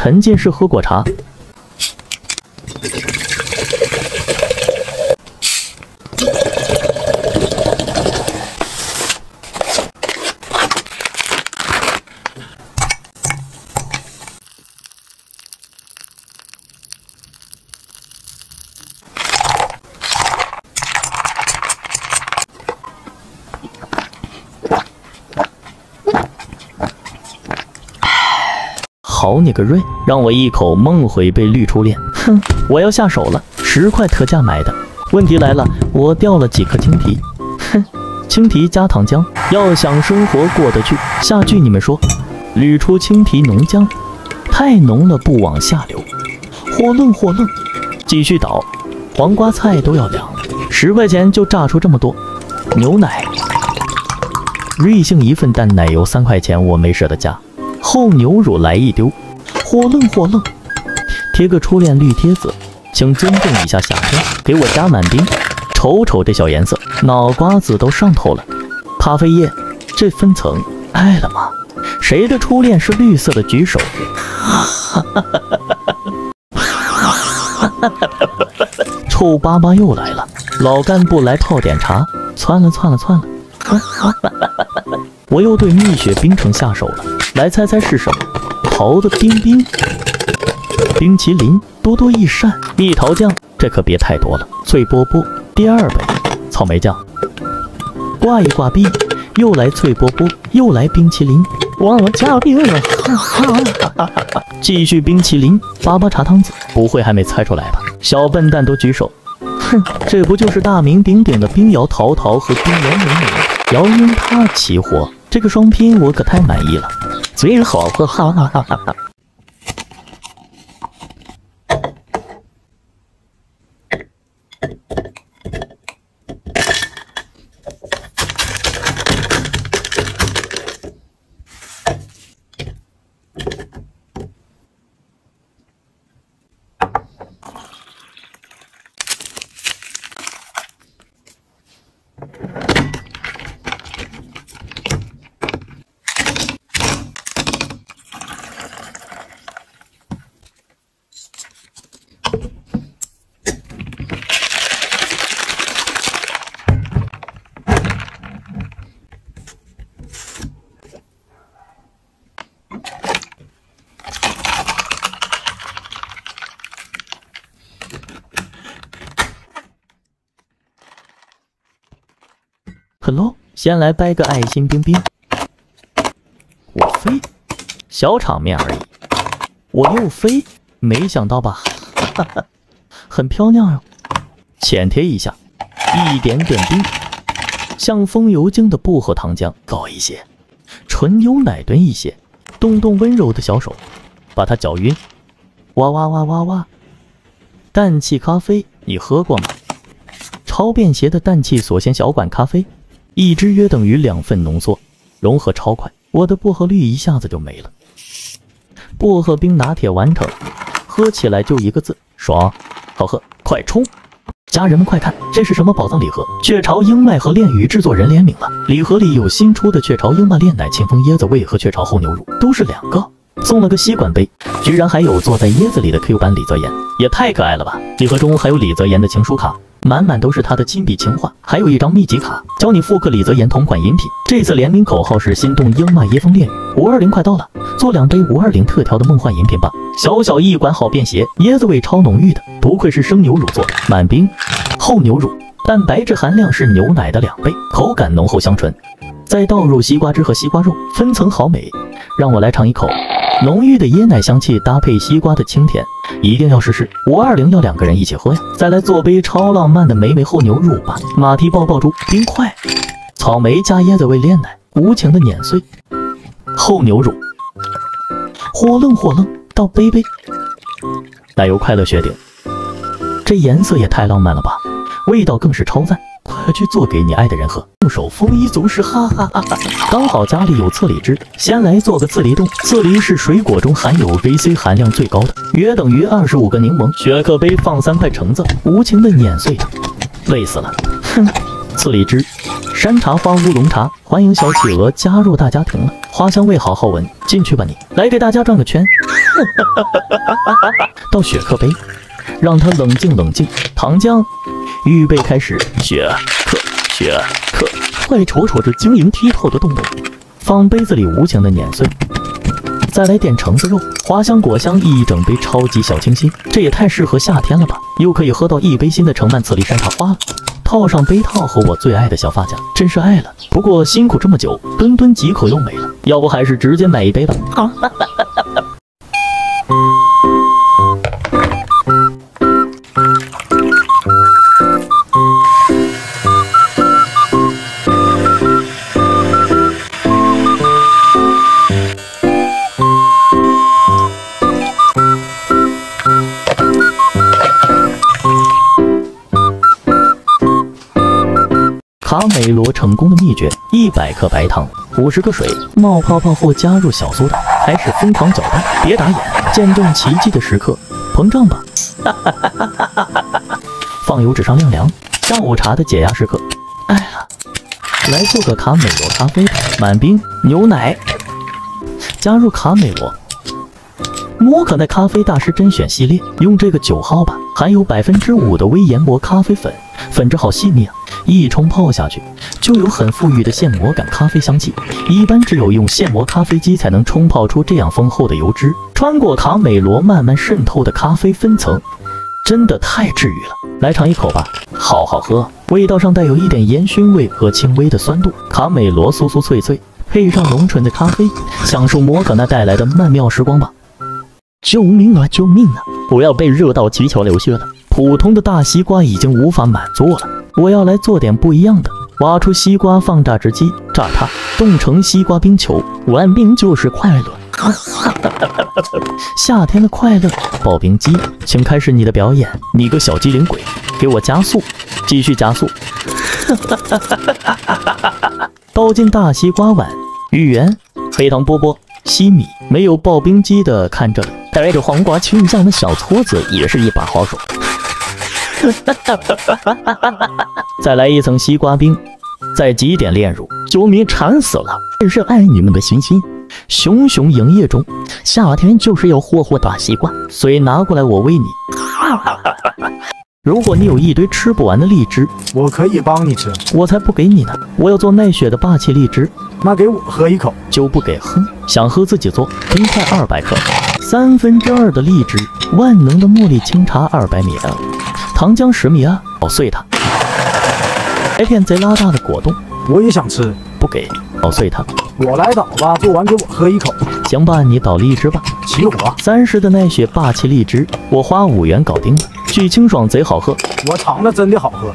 沉浸式喝果茶。好你个瑞，让我一口梦回被绿初恋。哼，我要下手了，10块特价买的。问题来了，我掉了几颗青提。哼，青提加糖浆，要想生活过得去，下句你们说，捋出青提浓浆，太浓了不往下流。囫囵囫囵，继续倒，黄瓜菜都要凉了，10块钱就榨出这么多。牛奶，瑞幸一份淡奶油3块钱，我没舍得加。厚牛乳来一丢，囫囵囫囵，贴个初恋绿贴子，请尊重一下夏天，给我加满冰。瞅瞅这小颜色，脑瓜子都上头了。咖啡液，这分层，爱了吗？谁的初恋是绿色的举手。臭巴巴又来了，老干部来泡点茶，窜了。我又对蜜雪冰城下手了，来猜猜是什么？桃子冰冰，冰淇淋多多益善，蜜桃酱这可别太多了，脆波波第2杯，草莓酱，挂一挂壁，又来脆波波，又来冰淇淋，忘了加冰了，继续冰淇淋，巴巴茶汤子，不会还没猜出来吧？小笨蛋都举手，哼，这不就是大名鼎鼎的冰摇桃桃和冰摇美美？摇鹰他齐活，这个双拼我可太满意了，最好喝，哈哈哈哈哈。Hello， 先来掰个爱心冰冰。我飞，小场面而已。我又飞，没想到吧？哈哈，很漂亮哟。浅贴一下，一点点冰，像风油精的薄荷糖浆高一些，纯牛奶炖一些，动动温柔的小手，把它搅匀。哇哇哇哇哇！氮气咖啡你喝过吗？超便携的氮气锁鲜小管咖啡。1支约等于2份浓缩，融合超快，我的薄荷绿一下子就没了。薄荷冰拿铁完成，喝起来就一个字：爽，好喝，快冲！家人们快看，这是什么宝藏礼盒？雀巢鹰麦和炼鱼制作人联名了，礼盒里有新出的雀巢鹰麦炼奶庆丰椰子味和雀巢厚牛乳，都是2个，送了个吸管杯，居然还有坐在椰子里的 Q 版李泽言，也太可爱了吧！礼盒中还有李泽言的情书卡。满满都是他的亲笔情话，还有一张秘籍卡，教你复刻李泽言同款饮品。这次联名口号是心动鹰麦椰风炼鱼，520快到了，做2杯520特调的梦幻饮品吧。小小一管好便携，椰子味超浓郁的，不愧是生牛乳做的，满冰，厚牛乳，蛋白质含量是牛奶的2倍，口感浓厚香醇。再倒入西瓜汁和西瓜肉，分层好美。让我来尝一口。浓郁的椰奶香气搭配西瓜的清甜，一定要试试。520要2个人一起喝呀！再来做杯超浪漫的美美厚牛乳吧。马蹄爆爆珠冰块，草莓加椰子味炼奶，无情的碾碎。厚牛乳，囫囵倒杯杯。奶油快乐雪顶，这颜色也太浪漫了吧！味道更是超赞，快去做给你爱的人喝。用手丰衣足食，哈哈哈哈！刚好家里有刺梨汁，先来做个刺梨冻。刺梨是水果中含有 VC 含量最高的，约等于25个柠檬。雪克杯放3块橙子，无情的碾碎它，累死了。哼，刺梨汁，山茶花乌龙茶，欢迎小企鹅加入大家庭了。花香味好好闻，进去吧你！来给大家转个圈。 倒雪克杯，让他冷静冷静。糖浆，预备开始。雪克，快瞅瞅这晶莹剔透的洞洞，放杯子里无情的碾碎。再来点橙子肉，花香果香，一整杯超级小清新，这也太适合夏天了吧！又可以喝到一杯新的橙曼刺梨山茶花了。套上杯套和我最爱的小发夹，真是爱了。不过辛苦这么久，吨几口又没了，要不还是直接买一杯吧。卡美罗成功的秘诀：100克白糖，50克水，冒泡泡后加入小苏打，开始疯狂搅拌，别打眼，见证奇迹的时刻，膨胀吧！放油纸上晾凉，下午茶的解压时刻。哎呀，来做个卡美罗咖啡吧，满冰牛奶，加入卡美罗。摩可奈咖啡大师甄选系列，用这个9号吧，含有5%的微研磨咖啡粉，粉质好细腻啊！一冲泡下去，就有很富裕的现磨感咖啡香气。一般只有用现磨咖啡机才能冲泡出这样丰厚的油脂，穿过卡美罗慢慢渗透的咖啡分层，真的太治愈了。来尝一口吧，好好喝，味道上带有一点烟熏味和轻微的酸度。卡美罗酥酥脆脆，配上浓醇的咖啡，享受摩可奈带来的曼妙时光吧。救命啊！救命啊！我要被热到七窍流血了。普通的大西瓜已经无法满足我了，我要来做点不一样的。挖出西瓜放榨汁机，榨它，冻成西瓜冰球。玩冰就是快乐。夏天的快乐，刨冰机，请开始你的表演。你个小机灵鬼，给我加速，继续加速。倒进大西瓜碗，芋圆、黑糖饽饽、西米。没有刨冰机的看这里，带着黄瓜青酱的小撮子也是一把好手。再来一层西瓜冰，再挤点炼乳。救命，馋死了！真是爱你们的心心。熊熊营业中，夏天就是要霍霍大西瓜，所以拿过来我喂你。如果你有一堆吃不完的荔枝， 我可以帮你吃。 我才不给你呢！我要做奈雪的霸气荔枝。 那给我喝一口。 就不给喝，想喝自己做。冰块200克，2/3的荔枝，万能的茉莉清茶200ml，糖浆10ml，捣碎它。来片贼拉大的果冻， 我也想吃。 不给，捣碎它。 我来捣吧，做完给我喝一口。 行吧，你捣荔枝吧。 起火。 30的奈雪霸气荔枝，我花5元搞定了，巨清爽，贼好喝。 我尝了，真的好喝。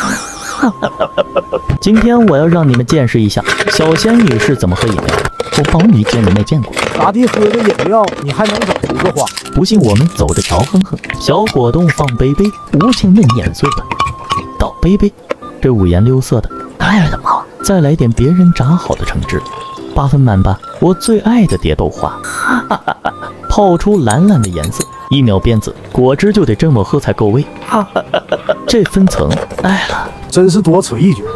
今天我要让你们见识一下小仙女是怎么喝饮料的。我保你见都没见过。 咋地喝个饮料，你还能整出个花？ 不信我们走着瞧，哼哼。小果冻放杯杯，无情的碾碎了。倒杯杯，这五颜六色的，哎呀的妈！再来点别人炸好的橙汁，8分满吧。我最爱的蝶豆花，泡出蓝蓝的颜色，1秒变紫，果汁就得这么喝才够味。这分层，爱了。 真是多此一举。